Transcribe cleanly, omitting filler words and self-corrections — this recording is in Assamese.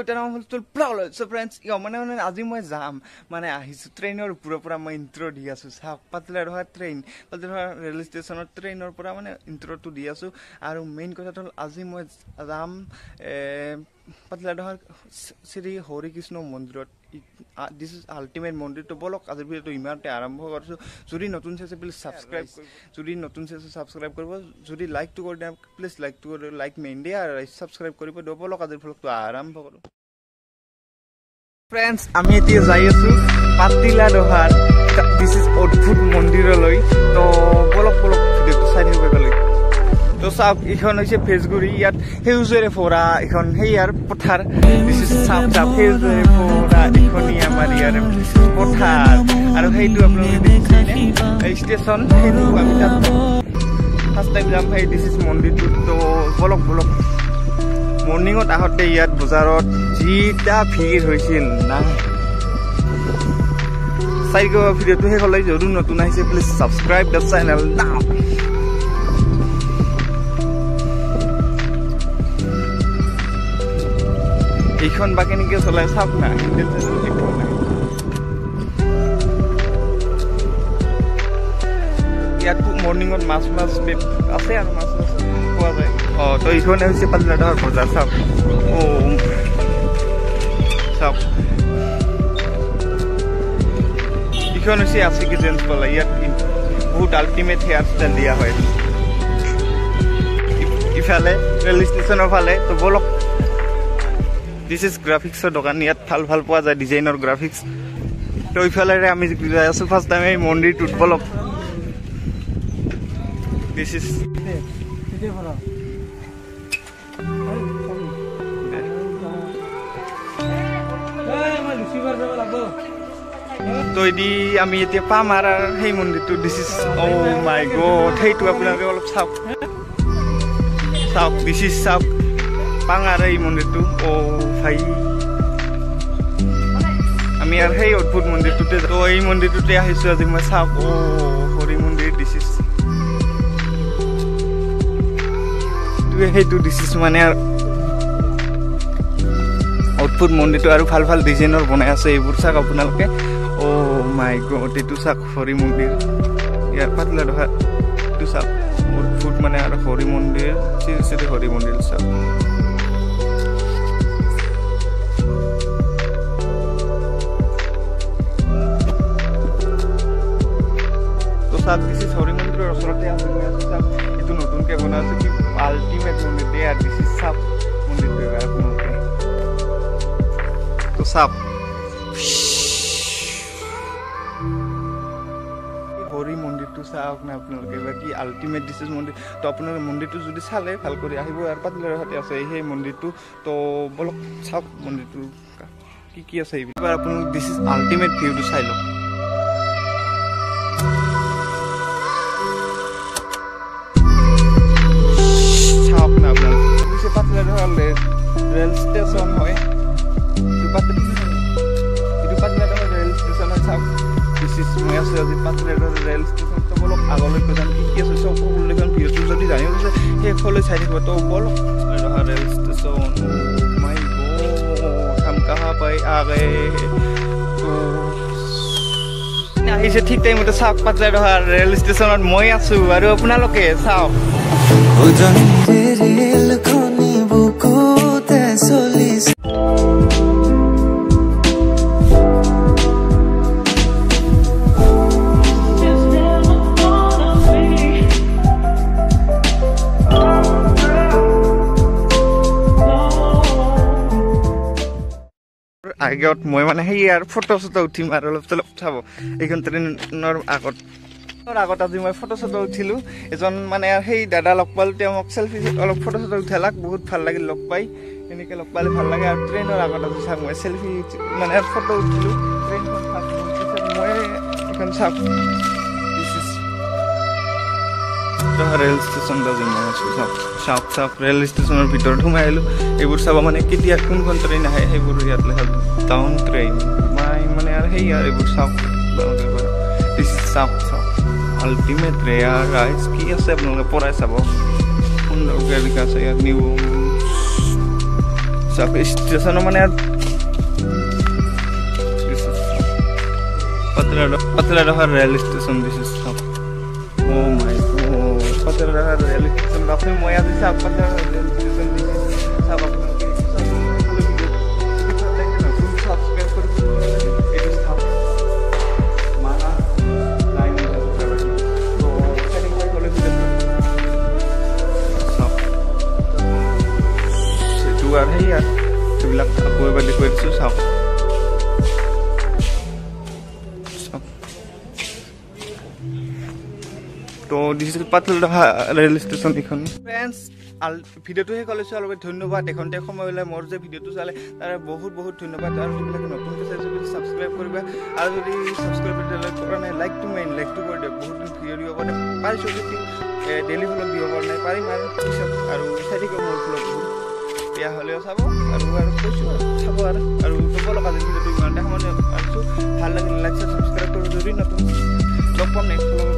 দুটা নাম হ'ল তোৰ প্লল সো ফ্ৰেন্ডস মানে আজি মই যাম মানে আহিছো ট্ৰেইনৰ পুৰা মই ইন্ট্ৰো দি আছো চাওক পাতিলাডাহা ট্ৰেইন পাতিলাডাহা ৰেল ষ্টেচনৰ ট্ৰেইনৰ পৰা মানে ইন্ট্ৰোটো দি আছো আৰু মেইন কথাটো হ'ল আজি মই যাম পাতিলাডাহাৰ শ্ৰী হৰি কৃষ্ণ মন্দিৰত দিস ইজ আল্টিমেট মন্দিৰ তো বলক আজিৰ ভিডিওটো ইমানতে আৰম্ভ কৰিছো যদি নতুন চাইছে প্লিজ সাবস্ক্রাইব যদি নতুন চাইছে সাবস্ক্রাইব কৰিব যদি লাইক টু কৰি দিয়া প্লিজ লাইক টু কৰি লাইক মেইন দিয়া আৰু সাবস্ক্রাইব কৰিব দিব বলক আজিৰ ভিডিওটো আৰম্ভ কৰো ফ্ৰেন্ডস আমি এতিয়া যাই আছো পাতিলাডাহাৰ দিস ইজ অদ্ভুত মন্দিৰলৈ তো বলক ভিডিওটো চাই দিব গ'লে তো সাপ এখন হৈছে ফেজগুৰি ইয়াত হেউজেৰে ফৰা এখন হেয়াৰ পথাৰ দিস ইজ সাপ হেউজেৰে ফৰা এখনি আমাৰ ইয়াৰ পথাৰ আৰু হেইটো আপোনালোকে দেখিছেনে এই ষ্টেচন হেইটো আমি তাত ফাৰ্ষ্ট টাইম যাম হেই দিস ইজ মন্দিৰটো তো বলক মৰ্নিঙত আহতে ইয়াত বজাৰত জিটা ভিৰ হৈছিল না চাইগ ভিডিওটো হে হলে যদি নতুন আহিছে প্লিজ সাবস্ক্রাইব দ্য চেনেল নাও এইখন বাকি নেকি চলাই চাওক না ইয়াত মৰ্নিঙত মাছ আছে আৰু মাছ পোৱা যায় তো এইখনে হৈছে পাতিলাডাহাৰ বজাৰ চাওক চাওক এইখন হৈছে আছিকি জেন্স পালা ইয়াত বহুত আল্টিমেট হেয়াৰ ষ্টাইল দিয়া হয় ইফালে ৰেল ষ্টেচনৰ ফালে তো বলক দিস ইজ গ্ৰাফিক্সৰ দোকান ইয়াত ভাল পোৱা যায় ডিজাইনৰ গ্ৰাফিক্স তো ইফালেৰে আমি যাই আছো ফাৰ্ষ্ট টাইম এই মন্দিৰটোত বলক দিস ইজ তো এদি আমি এতিয়া পাম আৰু সেই মন্দিৰটো this is oh my god সেইটো আপোনালোকে অলপ চাওক দিস ইজ চাওক পাঙাৰ এই মন্দিৰটো ও ভাই আমি আৰু সেই অদ্ভুত মন্দিৰটোতে তো এই মন্দিৰটোতে আহিছো আজি মই চাওক ও হৰি মন্দিৰ দিস ইজ সেইটো দিস ইজ মানে অদ্ভুত মন্দিৰটো আৰু ভাল ডিজাইনৰ বনাই আছে এইবোৰ চাওক আপোনালোকে ও মাই গড এইটো চাওক হৰি মন্দিৰ ইয়াৰ পাতিলাডাহা এইটো চাওক অদ্ভুত মানে আৰু হৰি মন্দিৰ শ্ৰী হৰি মন্দিৰ চাওক দিস ইজ হৰি মন্দিৰৰ ওচৰতে আছে এইটো নতুনকে বনাই আছে কি আল্টিমেট মন্দিৰ দে আৰু দিস ইজ চাপ মন্দিৰটো আপোনালোকে তো চাপ হৰি মন্দিৰটো চাওক না আপোনালোকে বাকি আল্টিমেট দিস ইজ মন্দিৰ তো আপোনালোকে মন্দিৰটো যদি চালে ভাল কৰি আহিব আৰু পাতিলাডাহাতে আছে সেই মন্দিৰটো তো বলক চাওক মন্দিৰটো কি আছে এইবাৰ আপোনালোক দিস ইজ আল্টিমেট ভিউটো চাই লওক পাতিলাডাহাৰ ৰেল ষ্টেচন হয় পাতিলাডাহাৰ ৰেল ষ্টেচন হয় চাওক দিস ইজ মই আছো আজি পাতিলাডাহাৰ ৰেল ষ্টেচন তো বলক আগলৈ যাম কি আছে চব সকলোখন ভিডিওটো যদি জানিব আছে শেষলৈ চাই থাকিব তো বলক পাতিলাডাহাৰ ৰেল ষ্টেচন মাই গড হাম কাহা পাই আগে তো আহিছে ঠিক টাইমতে চাওক পাতিলাডাহাৰ ৰেল ষ্টেচনত মই আছো আৰু আপোনালোকে চাওক আগত মই মানে সেই আৰু ফটো উঠিম আৰু অলপ চাব এইখন ট্ৰেইনৰ আগত আজি মই ফটো উঠিলো এজন মানে সেই দাদা লগ পালো তেওঁ মোক সেলফি অলপ ফটো উঠালাক বহুত ভাল লাগিল লগ পাই এনেকৈ লগ পালে ভাল লাগে আৰু ট্ৰেইনৰ আগত আজি চাওক মই সেলফি মানে ফটো উঠিলো ট্ৰেইনখন মই এখন চাওক ৰেল ষ্টেচন চাওক ৰেল ষ্টেচনৰ ভিতৰত সোমাই আহিলো এইবোৰ চাব মানে কেতিয়া কোনখন ট্ৰেইন আহে সেইবোৰ ইয়াত লেখা ডাউন ট্ৰেইন মানে আৰু সেই আৰু এইবোৰ চাওক চাওক আল্টিমেট ৰেয়াৰ ৰাইজ কি আছে আপোনালোকে পৰাই চাব সুন্দৰকৈ লিখা আছে ইয়াত নিউ চাওক ষ্টেচন মানে পাতিলাডাহা ৰেল ষ্টেচন দিছে চাওক oh my god Patiladaha rail station আপুনি মই আজি চাওক পাতিলাডাহা ৰেল ষ্টেচন দিছে চাওক আপোনালোকে সাবস্ক্রাইব করে এটা চাওক মানা লাইন তো সেটিং কৰি গলে ভিডিও চাওক সেটো আৰু হেই আৰু এইবিলাক আকৌ এবাৰ দেখুৱাই দিছোঁ চাওক তো this is Patiladaha rail station এখন ফ্ৰেন্ডছ ভিডিওটো হে কলেছো অলপ ধন্যবাদ এখনতে সময় হলে মোৰ যে ভিডিওটো চালে তাৰে বহুত বহুত ধন্যবাদ আৰু যিবিলাক নতুন আছে যদি সাবস্ক্রাইব কৰিবা আৰু যদি সাবস্ক্রাইব কৰা নাই লাইক টু কৰি দিয়ক বহুত ভিডিও দিব পাৰে পাৰিছো যদি ডেইলি ব্লগ দিব পৰা নাই পাৰিম আৰু পিছত আৰু চাইদিকে মোৰ ব্লগ বেয়া হ'লেও চাব আৰু কৈছো চাব আৰু তবলক আজি ভিডিওটো ইমানটা সময় আছো ভাল লাগিলে লাইক সাবস্ক্রাইব কৰি যদি নতুন লগ পাম নেক্সট